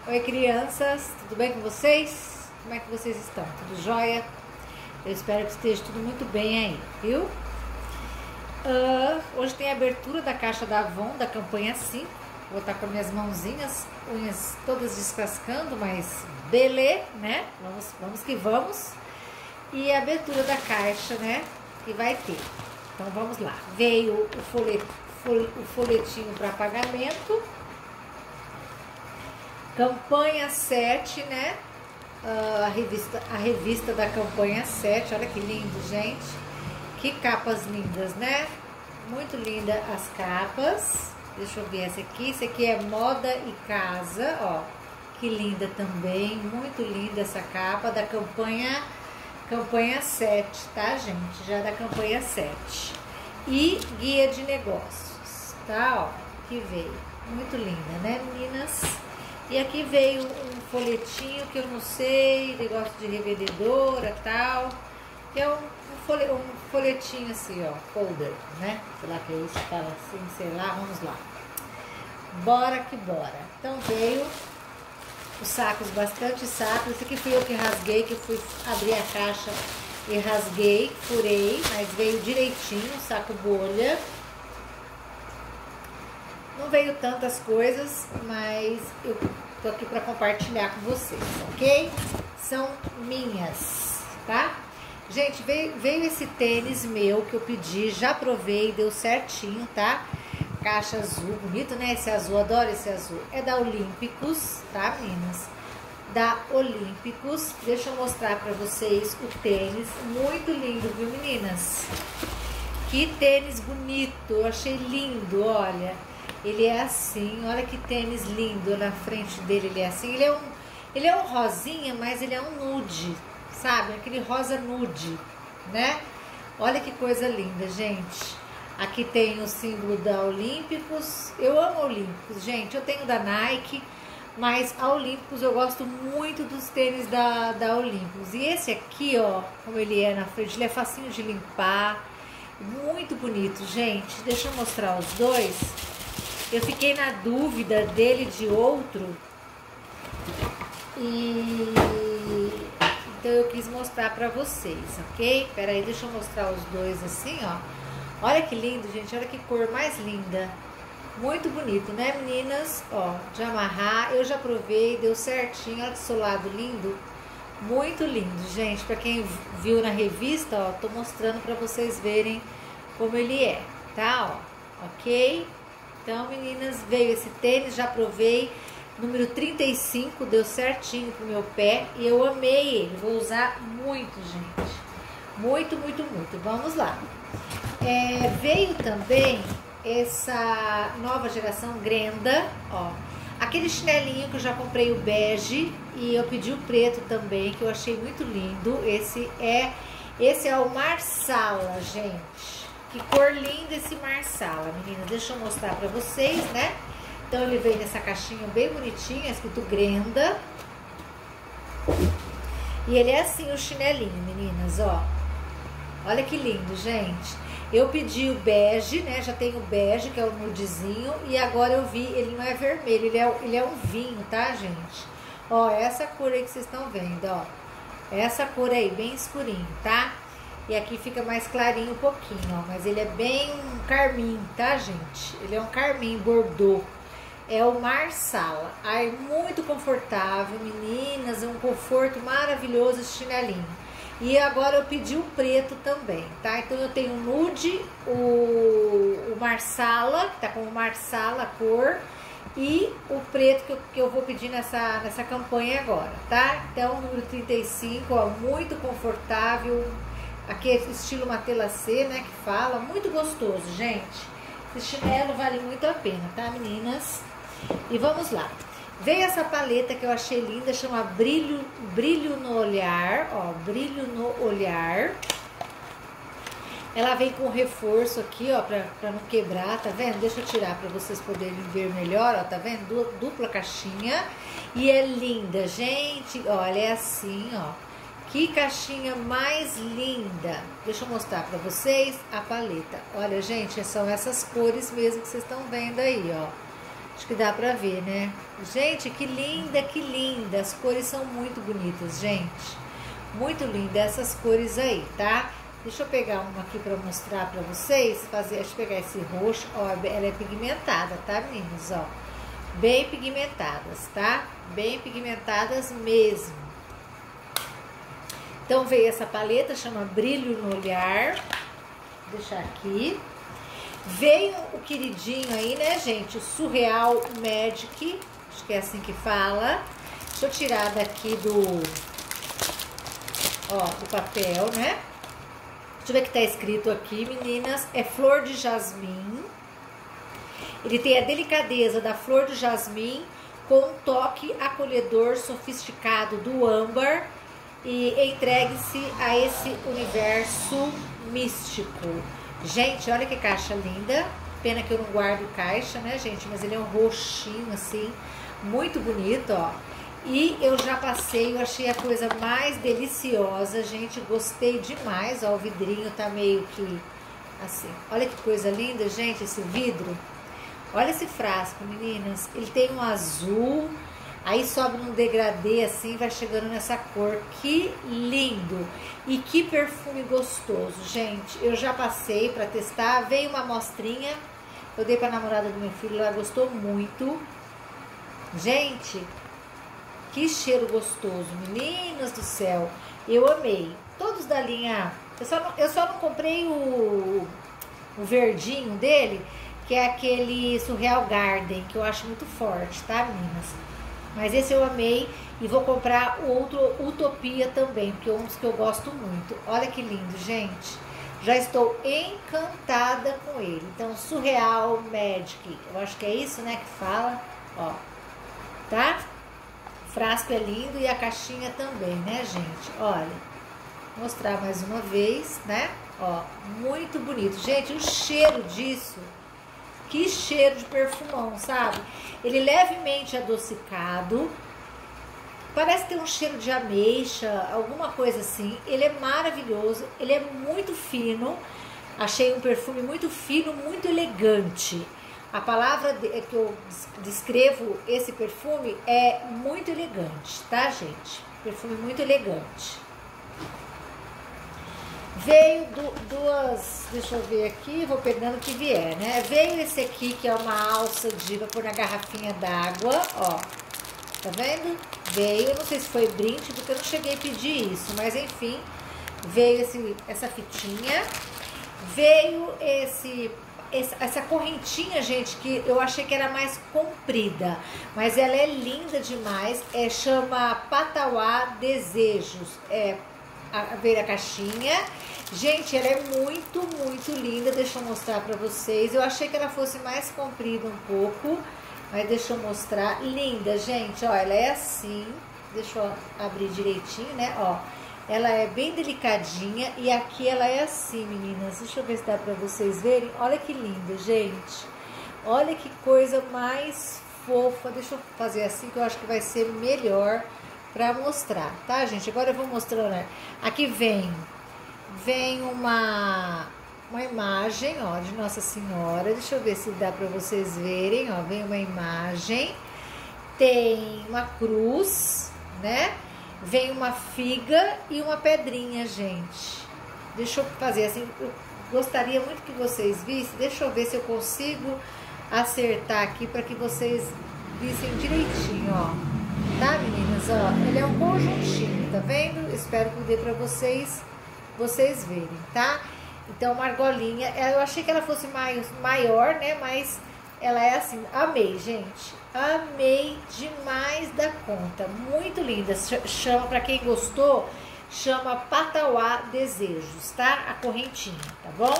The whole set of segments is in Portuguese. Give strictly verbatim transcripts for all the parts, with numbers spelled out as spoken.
Oi, crianças, tudo bem com vocês? Como é que vocês estão? Tudo jóia? Eu espero que esteja tudo muito bem aí, viu? Uh, hoje tem a abertura da caixa da Avon, da campanha cinco. Vou estar com minhas mãozinhas, unhas todas descascando, mas belê, né? Vamos, vamos que vamos. E a abertura da caixa, né? Que vai ter. Então vamos lá. Veio o, folhet, fol, o folhetinho para pagamento. Campanha sete, né? Uh, a, revista, a revista da campanha sete. Olha que lindo, gente. Que capas lindas, né? Muito linda as capas. Deixa eu ver essa aqui. Essa aqui é moda e casa, ó. Que linda também. Muito linda essa capa da campanha, campanha sete, tá, gente? Já da campanha sete. E guia de negócios, tá, ó. Que veio. Muito linda, né, meninas? E aqui veio um folhetinho que eu não sei, negócio de revendedora e tal. Que é um, um, folhe, um folhetinho assim, ó, folder, né? Sei lá que é isso, fala assim, sei lá, vamos lá. Bora que bora. Então veio os sacos, bastante sacos. Esse aqui fui eu que rasguei, que fui abrir a caixa e rasguei, furei, mas veio direitinho, saco bolha. Não veio tantas coisas, mas eu tô aqui para compartilhar com vocês, ok? São minhas, tá? Gente, veio, veio esse tênis meu que eu pedi, já provei, deu certinho, tá? Caixa azul, bonito, né? Esse azul, adoro esse azul. É da Olímpicos, tá, meninas? Da Olímpicos. Deixa eu mostrar pra vocês o tênis. Muito lindo, viu, meninas? Que tênis bonito, eu achei lindo, olha. Ele é assim, olha que tênis lindo na frente dele, ele é assim. Ele é um, ele é um rosinha, mas ele é um nude, sabe? Aquele rosa nude, né? Olha que coisa linda, gente. Aqui tem o símbolo da Olímpicos. Eu amo Olímpicos, gente. Eu tenho da Nike, mas a Olímpicos eu gosto muito dos tênis da, da Olímpicos. E esse aqui, ó, como ele é na frente, ele é facinho de limpar. Muito bonito, gente. Deixa eu mostrar os dois. Eu fiquei na dúvida dele de outro. E então eu quis mostrar pra vocês, ok? Pera aí, deixa eu mostrar os dois assim, ó. Olha que lindo, gente. Olha que cor mais linda. Muito bonito, né, meninas? Ó, de amarrar. Eu já provei, deu certinho. Olha que solado lindo. Muito lindo, gente. Pra quem viu na revista, ó, tô mostrando pra vocês verem como ele é, tá? Ó, ok? Então, meninas, veio esse tênis, já provei. Número trinta e cinco, deu certinho pro meu pé. E eu amei ele. Vou usar muito, gente. Muito, muito, muito. Vamos lá. É, veio também essa nova geração Grenda, ó. Aquele chinelinho que eu já comprei, o bege, e eu pedi o preto também, que eu achei muito lindo. Esse é, esse é o Marsala, gente. Que cor linda esse Marsala, meninas. Deixa eu mostrar pra vocês, né? Então ele veio nessa caixinha bem bonitinha, escrito Grenda. E ele é assim o chinelinho, meninas, ó. Olha que lindo, gente. Eu pedi o bege, né? Já tem o bege, que é o nudezinho. E agora eu vi, ele não é vermelho, ele é, ele é um vinho, tá, gente? Ó, essa cor aí que vocês estão vendo, ó. Essa cor aí, bem escurinho, tá? E aqui fica mais clarinho um pouquinho, ó. Mas ele é bem um carmim, tá, gente? Ele é um carmim bordô. É o Marsala. Ai, muito confortável, meninas. É um conforto maravilhoso esse chinelinho. E agora eu pedi o preto também, tá? Então eu tenho o nude, o, o Marsala, que tá com o Marsala a cor, e o preto que eu, que eu vou pedir nessa, nessa campanha agora, tá? Então, número trinta e cinco, ó, muito confortável. Aqui é estilo Matelacê, né, que fala. Muito gostoso, gente. Esse chinelo vale muito a pena, tá, meninas? E vamos lá. Veio essa paleta que eu achei linda, chama Brilho, Brilho no Olhar, ó, Brilho no Olhar. Ela vem com reforço aqui, ó, pra, pra não quebrar, tá vendo? Deixa eu tirar pra vocês poderem ver melhor, ó, tá vendo? Du, dupla caixinha. E é linda, gente, olha, é assim, ó. Que caixinha mais linda. Deixa eu mostrar pra vocês a paleta. Olha, gente, são essas cores mesmo que vocês estão vendo aí, ó. Acho que dá pra ver, né? Gente, que linda, que linda. As cores são muito bonitas, gente. Muito linda essas cores aí, tá? Deixa eu pegar uma aqui pra mostrar pra vocês. Fazer, deixa eu pegar esse roxo. Ó, ela é pigmentada, tá, meninas? Ó, bem pigmentadas, tá? Bem pigmentadas mesmo. Então veio essa paleta, chama Brilho no Olhar. Vou deixar aqui. Veio o queridinho aí, né, gente? O Surreal Magic. Acho que é assim que fala. Deixa eu tirar daqui do... Ó, do papel, né? Deixa eu ver o que tá escrito aqui, meninas. É flor de jasmim. Ele tem a delicadeza da flor de jasmim com um toque acolhedor sofisticado do âmbar. E entregue-se a esse universo místico. Gente, olha que caixa linda. Pena que eu não guardo caixa, né, gente? Mas ele é um roxinho, assim, muito bonito, ó. E eu já passei, eu achei a coisa mais deliciosa, gente. Gostei demais, ó. O vidrinho tá meio que assim. Olha que coisa linda, gente, esse vidro. Olha esse frasco, meninas. Ele tem um azul, aí sobe num degradê assim, vai chegando nessa cor. Que lindo! E que perfume gostoso, gente. Eu já passei pra testar. Veio uma amostrinha. Eu dei pra namorada do meu filho, ela gostou muito. Gente, que cheiro gostoso, meninas do céu. Eu amei. Todos da linha... Eu só não, eu só não comprei o, o verdinho dele, que é aquele Surreal Garden, que eu acho muito forte, tá, meninas? Mas esse eu amei e vou comprar o outro Utopia também, porque é um dos que eu gosto muito. Olha que lindo, gente. Já estou encantada com ele. Então, Surreal Magic, eu acho que é isso, né, que fala. Ó, tá? O frasco é lindo e a caixinha também, né, gente? Olha, vou mostrar mais uma vez, né? Ó, muito bonito. Gente, o cheiro disso... Que cheiro de perfumão, sabe? Ele levemente adocicado. Parece ter um cheiro de ameixa, alguma coisa assim. Ele é maravilhoso, ele é muito fino. Achei um perfume muito fino, muito elegante. A palavra que eu descrevo esse perfume é muito elegante, tá, gente? Perfume muito elegante. Veio du duas, deixa eu ver aqui, vou pegando o que vier, né? Veio esse aqui, que é uma alça de pra pôr na garrafinha d'água, ó. Tá vendo? Veio, não sei se foi brinde, porque eu não cheguei a pedir isso, mas enfim, veio esse, essa fitinha. Veio esse, essa correntinha, gente, que eu achei que era mais comprida, mas ela é linda demais, é, chama Patauá Desejos, é... A ver a caixinha. Gente, ela é muito, muito linda. Deixa eu mostrar pra vocês. Eu achei que ela fosse mais comprida um pouco, mas deixa eu mostrar. Linda, gente. Ó, ela é assim. Deixa eu abrir direitinho, né? Ó, ela é bem delicadinha. E aqui ela é assim, meninas. Deixa eu ver se dá pra vocês verem. Olha que linda, gente. Olha que coisa mais fofa. Deixa eu fazer assim, que eu acho que vai ser melhor pra mostrar, tá, gente? Agora eu vou mostrando, né? Aqui vem vem uma uma imagem, ó, de Nossa Senhora. Deixa eu ver se dá pra vocês verem, ó. Vem uma imagem, tem uma cruz, né? Vem uma figa e uma pedrinha, gente. Deixa eu fazer assim, eu gostaria muito que vocês vissem. Deixa eu ver se eu consigo acertar aqui pra que vocês vissem direitinho, ó. Tá, meninas? Ó, ele é um conjuntinho, tá vendo? Espero que dê pra vocês, vocês verem, tá? Então, uma argolinha, eu achei que ela fosse mais, maior, né? Mas ela é assim, amei, gente. Amei demais da conta. Muito linda. Chama, pra quem gostou, chama Patauá Desejos, tá? A correntinha, tá bom?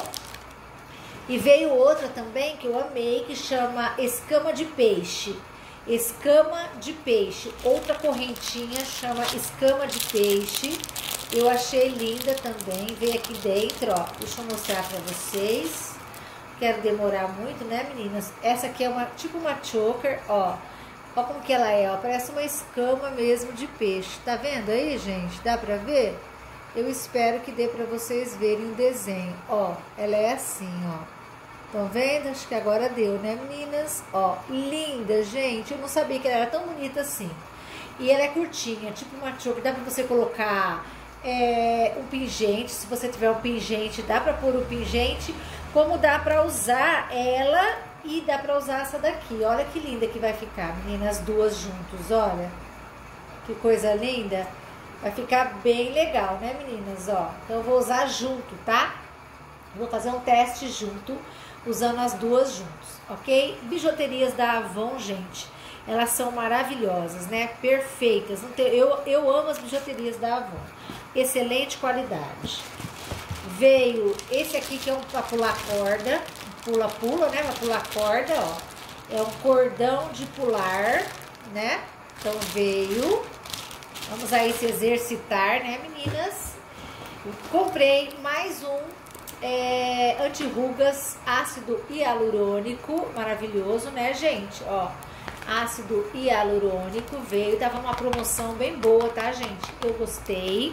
E veio outra também que eu amei, que chama Escama de Peixe. Escama de Peixe, outra correntinha chama Escama de Peixe. Eu achei linda também, veio aqui dentro, ó. Deixa eu mostrar pra vocês. Quero demorar muito, né, meninas? Essa aqui é uma tipo uma choker, ó. Ó como que ela é, ó. Parece uma escama mesmo de peixe. Tá vendo aí, gente? Dá pra ver? Eu espero que dê pra vocês verem o desenho. Ó, ela é assim, ó. Estão vendo? Acho que agora deu, né, meninas? Ó, linda, gente. Eu não sabia que ela era tão bonita assim. E ela é curtinha, tipo uma choker. Dá pra você colocar é, um pingente. Se você tiver um pingente, dá pra pôr o pingente. Como dá pra usar ela e dá pra usar essa daqui. Olha que linda que vai ficar, meninas, as duas juntos. Olha, que coisa linda. Vai ficar bem legal, né, meninas? Ó, então eu vou usar junto, tá? Eu vou fazer um teste junto, usando as duas juntos, ok? Bijuterias da Avon, gente, elas são maravilhosas, né? Perfeitas. Não tem, eu, eu amo as bijuterias da Avon. Excelente qualidade. Veio esse aqui que é um pra pular corda, pula-pula, né? Pra pular corda, ó. É um cordão de pular, né? Então veio. Vamos aí se exercitar, né, meninas? Comprei mais um É, anti-rugas, ácido hialurônico, maravilhoso, né, gente? Ó, ácido hialurônico veio, tava uma promoção bem boa, tá, gente? Eu gostei.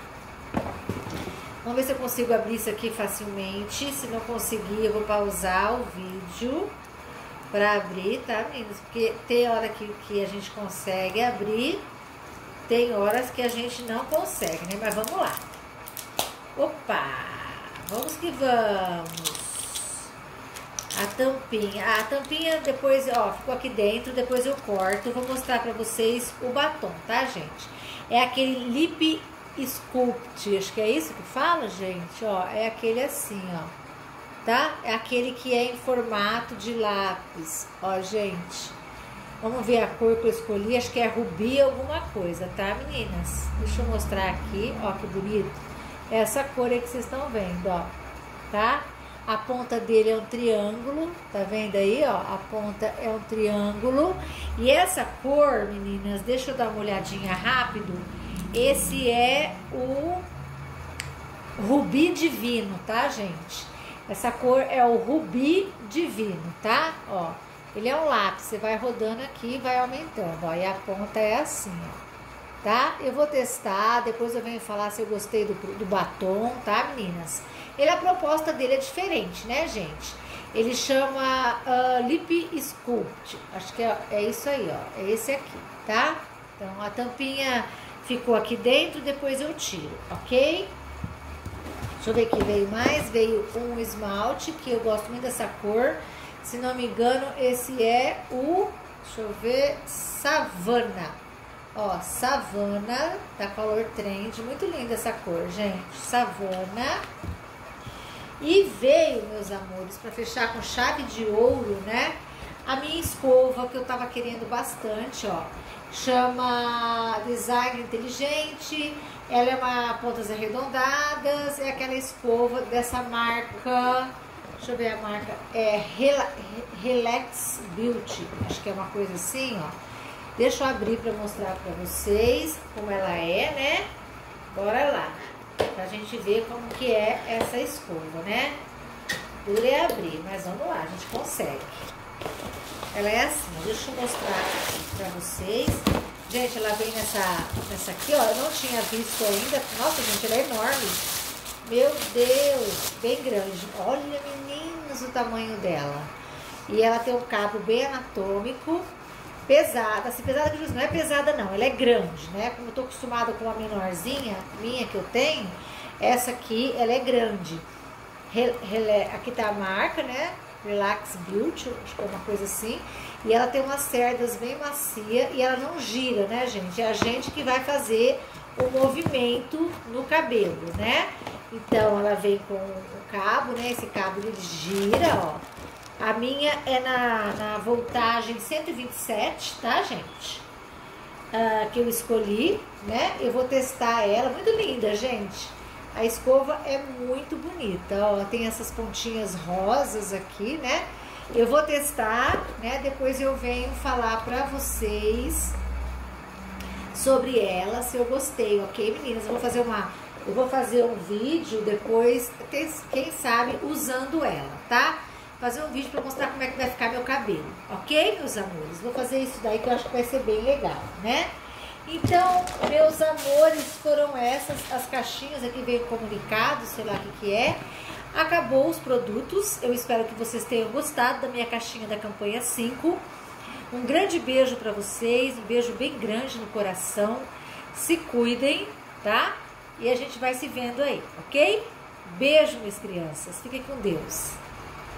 Vamos ver se eu consigo abrir isso aqui facilmente. Se não conseguir, eu vou pausar o vídeo pra abrir, tá, meninas? Porque tem hora que, que a gente consegue abrir, tem horas que a gente não consegue, né? Mas vamos lá. Opa! Vamos que vamos. A tampinha. A tampinha depois, ó, ficou aqui dentro. Depois eu corto. Vou mostrar pra vocês o batom, tá, gente? É aquele Lip Sculpt. Acho que é isso que fala, gente. Ó, é aquele assim, ó. Tá? É aquele que é em formato de lápis. Ó, gente. Vamos ver a cor que eu escolhi. Acho que é rubi alguma coisa, tá, meninas? Deixa eu mostrar aqui. Ó, que bonito. Essa cor aí que vocês estão vendo, ó, tá? A ponta dele é um triângulo, tá vendo aí, ó? A ponta é um triângulo. E essa cor, meninas, deixa eu dar uma olhadinha rápido. Esse é o Rubi Divino, tá, gente? Essa cor é o Rubi Divino, tá? Ó, ele é um lápis, você vai rodando aqui e vai aumentando, ó. E a ponta é assim, ó. Tá? Eu vou testar, depois eu venho falar se eu gostei do, do batom, tá, meninas? Ele, a proposta dele é diferente, né, gente? Ele chama uh, Lip Sculpt. Acho que é, é isso aí, ó. É esse aqui, tá? Então, a tampinha ficou aqui dentro, depois eu tiro, ok? Deixa eu ver aqui, veio mais. Veio um esmalte, que eu gosto muito dessa cor. Se não me engano, esse é o... Deixa eu ver... Savana. Ó, Savana, da Color Trend, muito linda essa cor, gente, Savana. E veio, meus amores, para fechar com chave de ouro, né, a minha escova, que eu tava querendo bastante, ó, chama Design Inteligente, ela é uma pontas arredondadas, é aquela escova dessa marca, deixa eu ver a marca, é Relax Beauty, acho que é uma coisa assim, ó. Deixa eu abrir para mostrar para vocês como ela é, né? Bora lá, pra gente ver como que é essa escova, né? Dura é abrir, mas vamos lá, a gente consegue. Ela é assim, deixa eu mostrar para vocês. Gente, ela vem nessa, nessa aqui, ó, eu não tinha visto ainda. Nossa, gente, ela é enorme. Meu Deus, bem grande. Olha, meninas, o tamanho dela. E ela tem um cabo bem anatômico. Pesada, assim, pesada que não é pesada não, ela é grande, né? Como eu tô acostumada com uma menorzinha, minha que eu tenho, essa aqui, ela é grande. Re, re, aqui tá a marca, né? Relax Beauty, acho que é uma coisa assim. E ela tem umas cerdas bem macia e ela não gira, né, gente? É a gente que vai fazer o movimento no cabelo, né? Então, ela vem com o cabo, né? Esse cabo ele gira, ó. A minha é na, na voltagem cento e vinte e sete, tá, gente? Uh, que eu escolhi, né? Eu vou testar ela, muito linda, gente. A escova é muito bonita, ó. Tem essas pontinhas rosas aqui, né? Eu vou testar, né? Depois eu venho falar pra vocês sobre ela, se eu gostei, ok, meninas? Eu vou fazer uma... Eu vou fazer um vídeo depois, quem sabe, usando ela, tá? Fazer um vídeo para mostrar como é que vai ficar meu cabelo, ok, meus amores? Vou fazer isso daí que eu acho que vai ser bem legal, né? Então, meus amores, foram essas as caixinhas aqui, veio comunicado, sei lá o que que é. Acabou os produtos. Eu espero que vocês tenham gostado da minha caixinha da campanha cinco. Um grande beijo para vocês, um beijo bem grande no coração. Se cuidem, tá? E a gente vai se vendo aí, ok? Beijo, minhas crianças. Fiquem com Deus.